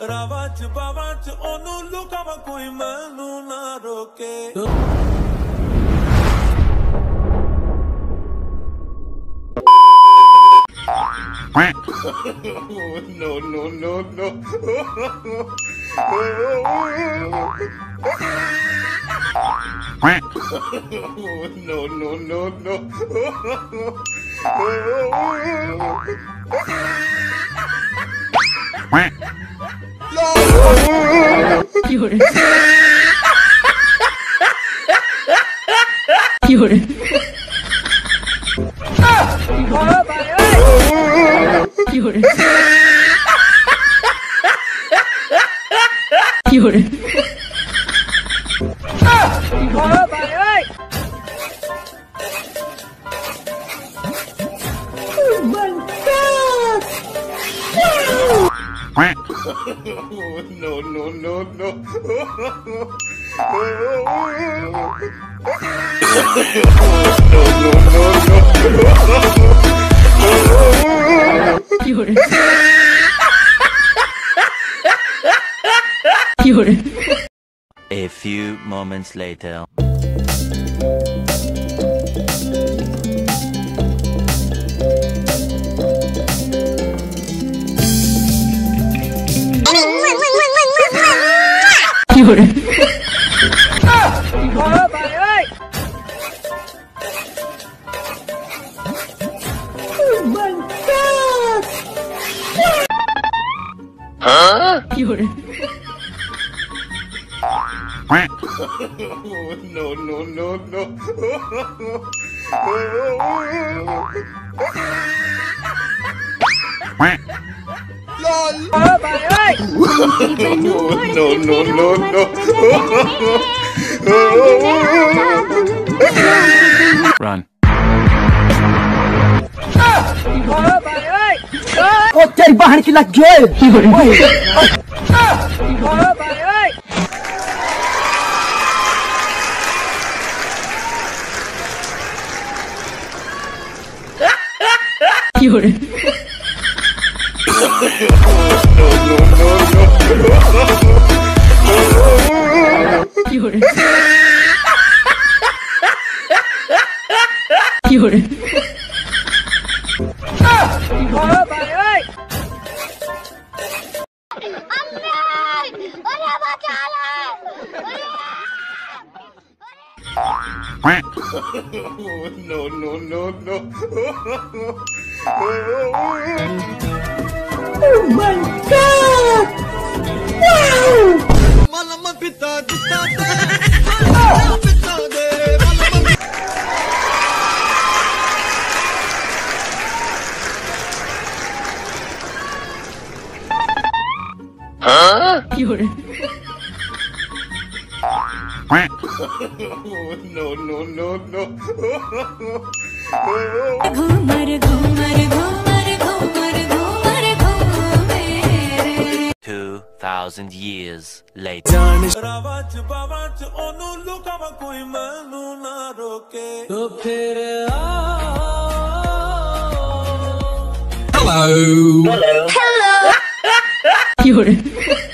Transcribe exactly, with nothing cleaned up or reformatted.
रावच बावच ओनू लुकावा कोई मैनू ना रोके no no no no no no no no Fiore. Fiore. Fiore. Fiore. no no no no Fiore. Fiore. A few moments later. Fiore. Fiore. no no no no lol no no no no Run. ओ तेरी बहन की लग गई Fiore. Fiore. Fiore. no no no no Oh my god! Wow! huh Fiore. no no no no Ghoomar Ghoomar Ghoomar Ghoomar Ghoomar घूमे Two thousand years later. रावच बावच ओनू लुकावा कोई मैनू ना रोके तो फिर Hello! Fiore.